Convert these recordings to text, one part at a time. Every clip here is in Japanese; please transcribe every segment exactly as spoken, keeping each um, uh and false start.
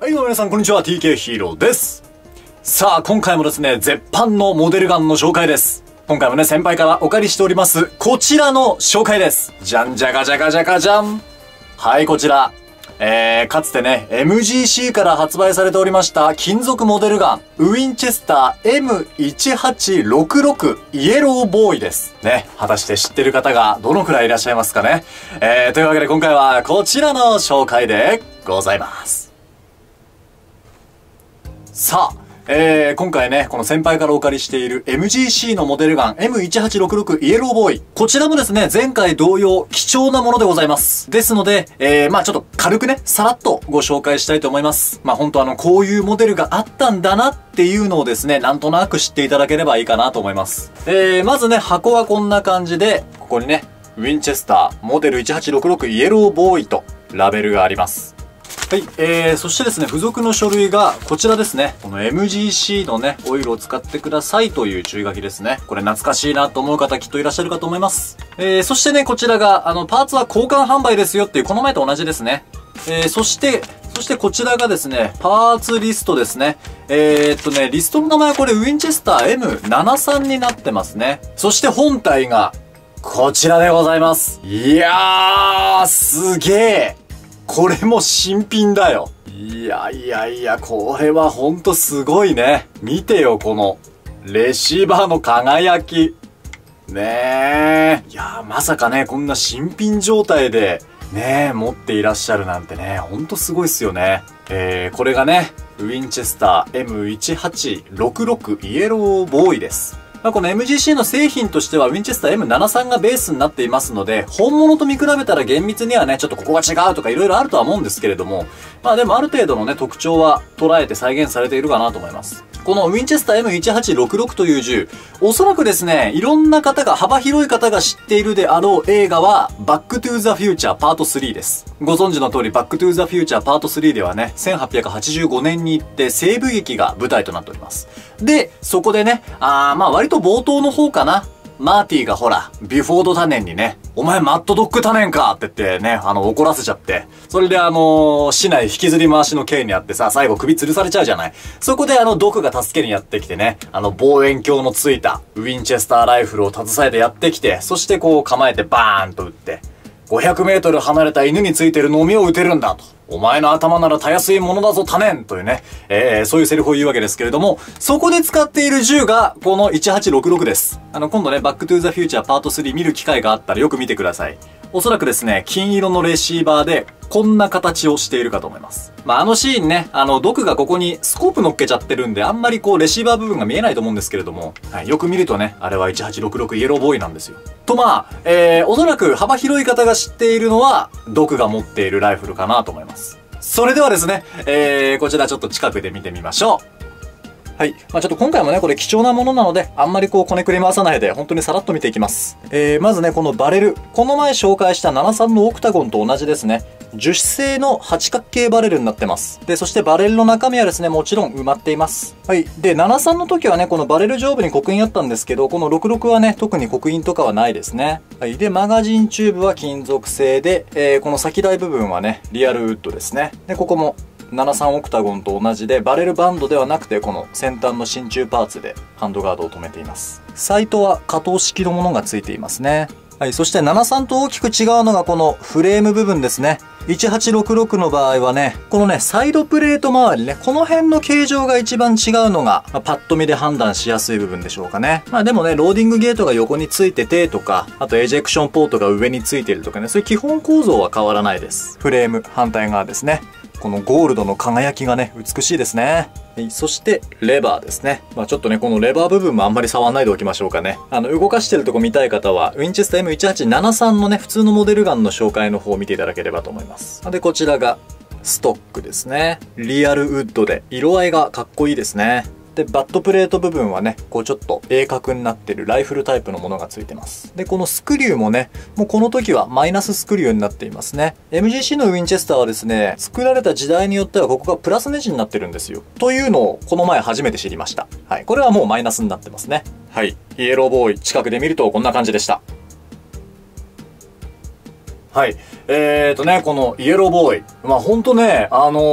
はい、どうも皆さん、こんにちは。ティーケー ヒーローです。さあ、今回もですね、絶版のモデルガンの紹介です。今回もね、先輩からお借りしております、こちらの紹介です。じゃんじゃがじゃがじゃがじゃん。はい、こちら。えー、かつてね、エムジーシー から発売されておりました金属モデルガン、ウィンチェスター エムいちはちろくろく イエローボーイです。ね、果たして知ってる方がどのくらいいらっしゃいますかね。えー、というわけで今回はこちらの紹介でございます。さあ、えー、今回ね、この先輩からお借りしている エムジーシー のモデルガン エムいちはちろくろく イエローボーイ。こちらもですね、前回同様貴重なものでございます。ですので、えー、まあちょっと軽くね、さらっとご紹介したいと思います。まあ本当あの、こういうモデルがあったんだなっていうのをですね、なんとなく知っていただければいいかなと思います。えー、まずね、箱はこんな感じで、ここにね、ウィンチェスターモデルいちはちろくろくイエローボーイとラベルがあります。はい、えー、そしてですね、付属の書類がこちらですね。この エムジーシー のね、オイルを使ってくださいという注意書きですね。これ懐かしいなと思う方きっといらっしゃるかと思います。えー、そしてね、こちらが、あの、パーツは交換販売ですよっていう、この前と同じですね。えー、そして、そしてこちらがですね、パーツリストですね。えー、っとね、リストの名前はこれ、ウィンチェスター エムななじゅうさん になってますね。そして本体が、こちらでございます。いやー、すげー。これも新品だよ。いやいやいや、これはほんとすごいね。見てよ、この、レシーバーの輝き。ねえ。いやー、まさかね、こんな新品状態で、ねえ、持っていらっしゃるなんてね、ほんとすごいっすよね。えー、これがね、ウィンチェスター エムいちはちろくろく イエローボーイです。まあこの エムジーシー の製品としてはウィンチェスター エムななじゅうさん がベースになっていますので、本物と見比べたら厳密にはね、ちょっとここが違うとか色々あるとは思うんですけれども、まあでもある程度のね、特徴は捉えて再現されているかなと思います。このウィンチェスター エムいちはちろくろく という銃、おそらくですね、いろんな方が、幅広い方が知っているであろう映画は、バックトゥーザフューチャーパートスリーです。ご存知の通り、バックトゥーザフューチャーパートスリーではね、せんはっぴゃくはちじゅうごねんに行って西部劇が舞台となっております。で、そこでね、あー、まあ割と冒頭の方かな。マーティがほら、ビフォード多年にね、お前マッドドッグ多年かって言ってね、あの、怒らせちゃって。それであのー、市内引きずり回しの刑にあってさ、最後首吊るされちゃうじゃない。そこであの、ドクが助けにやってきてね、あの、望遠鏡のついた、ウィンチェスターライフルを携えてやってきて、そしてこう構えてバーンと撃って、ごひゃくメートル離れた犬についてるのみを撃てるんだと。お前の頭ならたやすいものだぞ多年というね、えー、そういうセリフを言うわけですけれども、そこで使っている銃がこのいちはちろくろくです。あの、今度ね、バックトゥーザフューチャーパートスリー見る機会があったらよく見てください。おそらくですね、金色のレシーバーで、こんな形をしているかと思います。まあ、あのシーンね、あの、ドクがここにスコープ乗っけちゃってるんで、あんまりこう、レシーバー部分が見えないと思うんですけれども、はい、よく見るとね、あれはいちはちろくろくイエローボーイなんですよ。とまあ、えー、おそらく幅広い方が知っているのは、ドクが持っているライフルかなと思います。それではですね、えー、こちらちょっと近くで見てみましょう。はい。まあちょっと今回もね、これ貴重なものなので、あんまりこう、こねくり回さないで、本当にさらっと見ていきます。えー、まずね、このバレル。この前紹介したななじゅうさんのオクタゴンと同じですね。樹脂製の八角形バレルになってます。で、そしてバレルの中身はですね、もちろん埋まっています。はい。で、ななじゅうさんの時はね、このバレル上部に刻印あったんですけど、このろくろくはね、特に刻印とかはないですね。はい。で、マガジンチューブは金属製で、えー、この先台部分はね、リアルウッドですね。で、ここも、ななじゅうさんオクタゴンと同じで、バレルバンドではなくて、この先端の真鍮パーツでハンドガードを止めています。サイトは可動式のものがついていますね。はい。そしてななじゅうさんと大きく違うのがこのフレーム部分ですね。いちはちろくろくの場合はね、このね、サイドプレート周りね、この辺の形状が一番違うのが、まあ、パッと見で判断しやすい部分でしょうかね。まあでもね、ローディングゲートが横についててとか、あとエジェクションポートが上についてるとかね、そういう基本構造は変わらないです。フレーム、反対側ですね。このゴールドの輝きがね、美しいですね。はい、そして、レバーですね。まあちょっとね、このレバー部分もあんまり触んないでおきましょうかね。あの、動かしてるとこ見たい方は、ウィンチェスター エムいちはちななじゅうさん のね、普通のモデルガンの紹介の方を見ていただければと思います。で、こちらが、ストックですね。リアルウッドで、色合いがかっこいいですね。で、バットプレート部分はね、こうちょっと鋭角になってるライフルタイプのものがついてます。で、このスクリューもね、もうこの時はマイナススクリューになっていますね。エムジーシー のウィンチェスターはですね、作られた時代によってはここがプラスネジになってるんですよ。というのをこの前初めて知りました。はい。これはもうマイナスになってますね。はい。イエローボーイ近くで見るとこんな感じでした。はい。えーとね、このイエローボーイ。まあほんとね、あのー、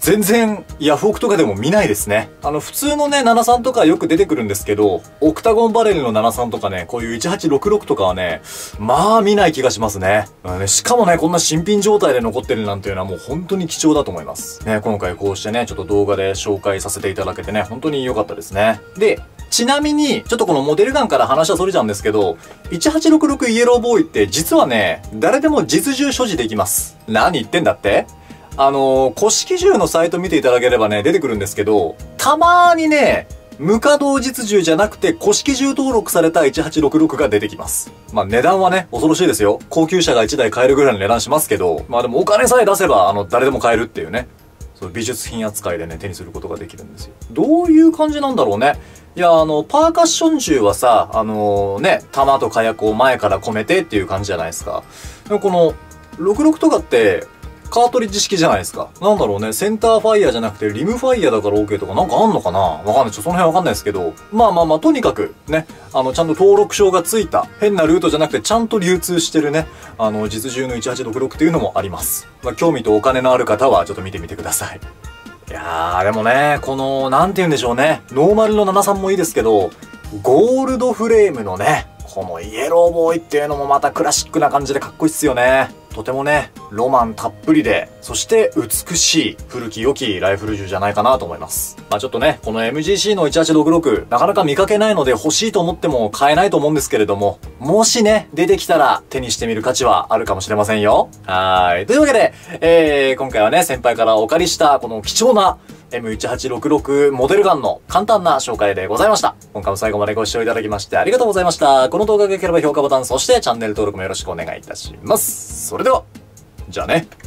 全然ヤフオクとかでも見ないですね。あの普通のねななじゅうさんとかよく出てくるんですけど、オクタゴンバレルのななじゅうさんとかね、こういういちはちろくろくとかはね、まあ見ない気がしますね。ね、しかもねこんな新品状態で残ってるなんていうのはもう本当に貴重だと思います。ね、今回こうしてねちょっと動画で紹介させていただけてね、本当に良かったですね。で、ちなみに、ちょっとこのモデルガンから話はそれちゃうんですけど、いちはちろくろくイエローボーイって実はね、誰でも実銃所持できます。何言ってんだって？あのー、古式銃のサイト見ていただければね、出てくるんですけど、たまーにね、無稼働実銃じゃなくて古式銃登録されたいちはちろくろくが出てきます。まあ値段はね、恐ろしいですよ。高級車がいちだい買えるぐらいの値段しますけど、まあでもお金さえ出せば、あの、誰でも買えるっていうね。美術品扱いでね、手にすることができるんですよ。どういう感じなんだろうね。いや、あの、パーカッション銃はさ、あのー、ね、弾と火薬を前から込めてっていう感じじゃないですか。でもこの、ろくろくとかって、カートリッジ式じゃないですか。なんだろうね、センターファイヤーじゃなくてリムファイヤーだから OK とかなんかあんのかな？わかんない。ちょっとその辺わかんないですけど。まあまあまあ、とにかく、ね、あの、ちゃんと登録証がついた、変なルートじゃなくてちゃんと流通してるね、あの、実銃のいちはちろくろくっていうのもあります。まあ、興味とお金のある方はちょっと見てみてください。いやー、でもね、この、なんて言うんでしょうね。ノーマルのななじゅうさんもいいですけど、ゴールドフレームのね、このイエローボーイっていうのもまたクラシックな感じでかっこいいっすよね。とてもね、ロマンたっぷりで、そして美しい古き良きライフル銃じゃないかなと思います。まあちょっとね、この エムジーシー のいちはちろくろく、なかなか見かけないので欲しいと思っても買えないと思うんですけれども、もしね、出てきたら手にしてみる価値はあるかもしれませんよ。はーい。というわけで、えー、今回はね、先輩からお借りしたこの貴重なエムいちはちろくろく モデルガンの簡単な紹介でございました。今回も最後までご視聴いただきましてありがとうございました。この動画が良ければ評価ボタン、そしてチャンネル登録もよろしくお願いいたします。それでは、じゃあね。